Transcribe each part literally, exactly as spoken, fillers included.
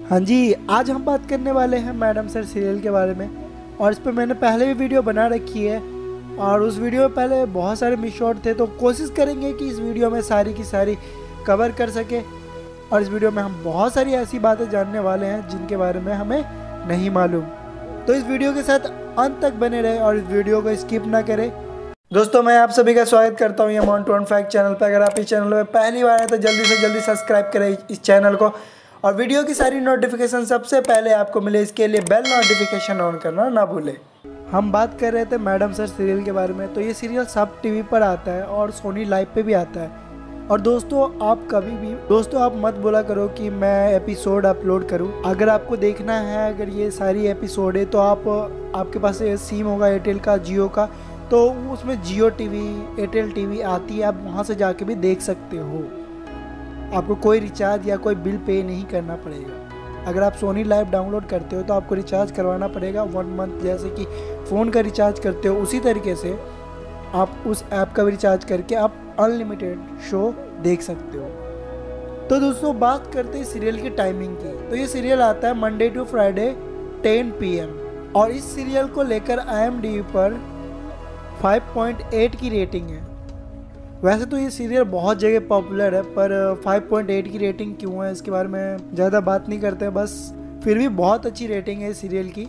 हाँ जी, आज हम बात करने वाले हैं मैडम सर सीरियल के बारे में। और इस पर मैंने पहले भी वीडियो बना रखी है और उस वीडियो में पहले बहुत सारे मिस शॉट थे, तो कोशिश करेंगे कि इस वीडियो में सारी की सारी कवर कर सके। और इस वीडियो में हम बहुत सारी ऐसी बातें जानने वाले हैं जिनके बारे में हमें नहीं मालूम, तो इस वीडियो के साथ अंत तक बने रहे और इस वीडियो को स्किप ना करें। दोस्तों, मैं आप सभी का स्वागत करता हूँ ये अमाउंट टू फैक्ट चैनल पर। अगर आप इस चैनल पर पहली बार है तो जल्दी से जल्दी सब्सक्राइब करें इस चैनल को और वीडियो की सारी नोटिफिकेशन सबसे पहले आपको मिले, इसके लिए बेल नोटिफिकेशन ऑन करना ना भूलें। हम बात कर रहे थे मैडम सर सीरियल के बारे में। तो ये सीरियल सब टीवी पर आता है और सोनी लाइव पे भी आता है। और दोस्तों, आप कभी भी दोस्तों आप मत बोला करो कि मैं एपिसोड अपलोड करूं। अगर आपको देखना है, अगर ये सारी एपिसोड है तो आप आपके पास सिम होगा एयरटेल का, जियो का, तो उसमें जियो टीवी, एयरटेल टीवी आती है, आप वहाँ से जाके भी देख सकते हो। आपको कोई रिचार्ज या कोई बिल पे नहीं करना पड़ेगा। अगर आप सोनी लाइव डाउनलोड करते हो तो आपको रिचार्ज करवाना पड़ेगा वन मंथ, जैसे कि फ़ोन का रिचार्ज करते हो उसी तरीके से आप उस ऐप का भी रिचार्ज करके आप अनलिमिटेड शो देख सकते हो। तो दोस्तों, बात करते हैं सीरियल की टाइमिंग की। तो ये सीरियल आता है Monday to Friday ten p m और इस सीरियल को लेकर आई एम डी बी पर फाइव पॉइंट एट की रेटिंग है। वैसे तो ये सीरियल बहुत जगह पॉपुलर है, पर फाइव पॉइंट एट की रेटिंग क्यों है इसके बारे में ज़्यादा बात नहीं करते हैं, बस फिर भी बहुत अच्छी रेटिंग है इस सीरियल की।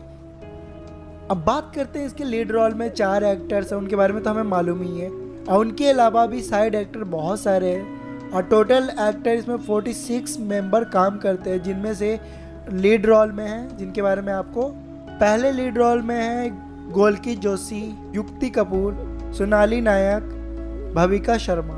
अब बात करते हैं इसके लीड रोल में चार एक्टर्स हैं, उनके बारे में तो हमें मालूम ही है। और उनके अलावा भी साइड एक्टर बहुत सारे हैं और टोटल एक्टर इसमें फोर्टी सिक्स मेंबर काम करते हैं, जिनमें से लीड रोल में हैं जिनके बारे में आपको पहले लीड रोल में है गोलकी जोशी, युक्ति कपूर, सोनाली नायक, भविका शर्मा।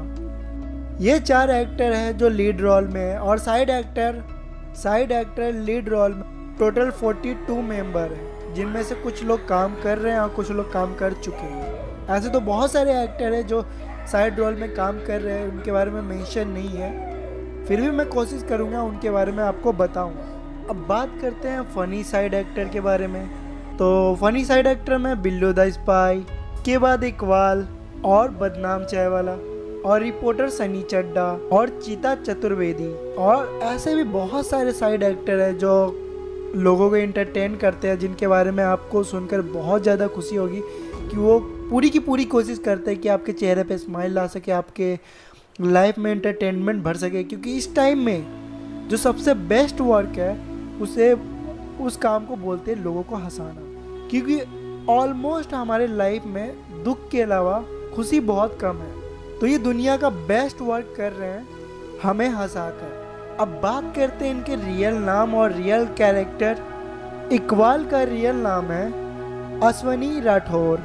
ये चार एक्टर हैं जो लीड रोल में है। और side actor side actor lead role में टोटल फोर्टी टू मेंबर हैं, जिनमें से कुछ लोग काम कर रहे हैं और कुछ लोग काम कर चुके हैं। ऐसे तो बहुत सारे एक्टर हैं जो साइड रोल में काम कर रहे हैं, उनके बारे में मेंशन नहीं है, फिर भी मैं कोशिश करूँगा उनके बारे में आपको बताऊँ। अब बात करते हैं फ़नी साइड एक्टर के बारे में। तो फ़नी साइड एक्टर में बिल्लू द स्पाई, के बाद इकबाल और बदनाम चाय वाला और रिपोर्टर सनी चड्डा और चीता चतुर्वेदी। और ऐसे भी बहुत सारे साइड एक्टर हैं जो लोगों को एंटरटेन करते हैं, जिनके बारे में आपको सुनकर बहुत ज़्यादा खुशी होगी कि वो पूरी की पूरी कोशिश करते हैं कि आपके चेहरे पे स्माइल ला सके, आपके लाइफ में एंटरटेनमेंट भर सके। क्योंकि इस टाइम में जो सबसे बेस्ट वर्क है उसे उस काम को बोलते हैं लोगों को हंसाना। क्योंकि ऑलमोस्ट हमारे लाइफ में दुख के अलावा खुशी बहुत कम है, तो ये दुनिया का बेस्ट वर्क कर रहे हैं हमें हंसाकर। अब बात करते हैं इनके रियल नाम और रियल कैरेक्टर। इकबाल का रियल नाम है अश्वनी राठौर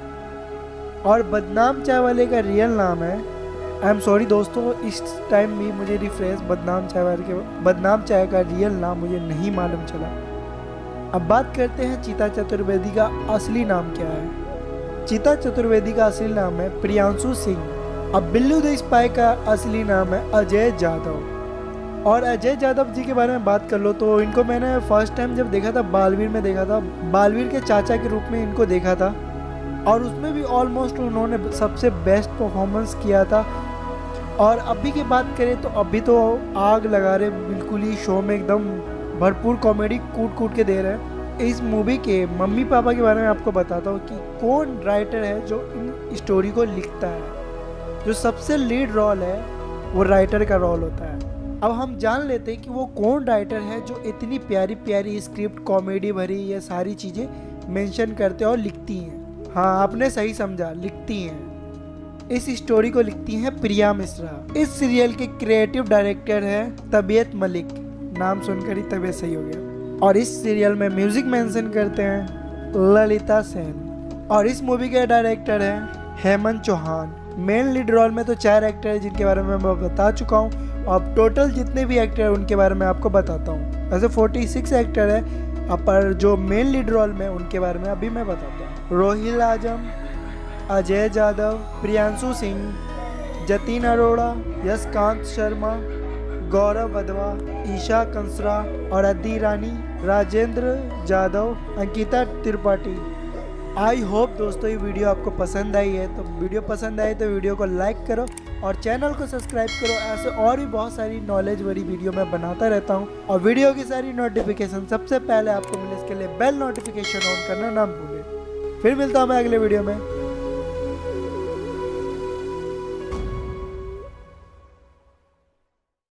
और बदनाम चाय वाले का रियल नाम है, आई एम सॉरी दोस्तों, इस टाइम भी मुझे रिफ्रेश बदनाम चाय वाले के बदनाम चाय का रियल नाम मुझे नहीं मालूम चला। अब बात करते हैं चीता चतुर्वेदी का असली नाम क्या है। चीता चतुर्वेदी का असली नाम है प्रियांशु सिंह। अब बिल्लू द स्पाई का असली नाम है अजय जादव। और अजय जादव जी के बारे में बात कर लो तो इनको मैंने फर्स्ट टाइम जब देखा था बालवीर में देखा था, बालवीर के चाचा के रूप में इनको देखा था और उसमें भी ऑलमोस्ट उन्होंने सबसे बेस्ट परफॉर्मेंस किया था। और अभी की बात करें तो अभी तो आग लगा रहे, बिल्कुल ही शो में एकदम भरपूर कॉमेडी कूट कूट के दे रहे हैं। इस मूवी के मम्मी पापा के बारे में आपको बताता हूँ कि कौन राइटर है जो इन स्टोरी को लिखता है। जो सबसे लीड रोल है वो राइटर का रोल होता है। अब हम जान लेते हैं कि वो कौन राइटर है जो इतनी प्यारी प्यारी स्क्रिप्ट, कॉमेडी भरी ये सारी चीज़ें मेंशन करते हैं और लिखती हैं। हाँ, आपने सही समझा, लिखती हैं। इस स्टोरी को लिखती हैं प्रिया मिश्रा। इस सीरियल के क्रिएटिव डायरेक्टर हैं तबीयत मलिक, नाम सुनकर ही तबीयत सही हो गया। और इस सीरियल में म्यूजिक मेंशन करते हैं ललिता सेन। और इस मूवी के डायरेक्टर हैं Hemant Chauhan. Main lead role में तो चार एक्टर हैं जिनके बारे में मैं बता चुका हूँ। अब टोटल जितने भी एक्टर हैं उनके बारे में आपको बताता हूँ। ऐसे फोर्टी सिक्स एक्टर है, पर जो मेन लीड रोल में उनके बारे में अभी मैं बताता हूँ। रोहिल आजम, अजय जादव, प्रियांशु सिंह, जतिन अरोड़ा, यशकांत शर्मा, गौरव वधवा, ईशा कंसरा और अद्दी रानी, राजेंद्र जादव, अंकिता त्रिपाठी। आई होप दोस्तों ये वीडियो आपको पसंद आई है। तो वीडियो पसंद आई तो वीडियो को लाइक करो और चैनल को सब्सक्राइब करो। ऐसे और भी बहुत सारी नॉलेज वाली वीडियो मैं बनाता रहता हूँ और वीडियो की सारी नोटिफिकेशन सबसे पहले आपको मिले इसके लिए बेल नोटिफिकेशन ऑन करना ना भूलें। फिर मिलता हूँ मैं अगले वीडियो में।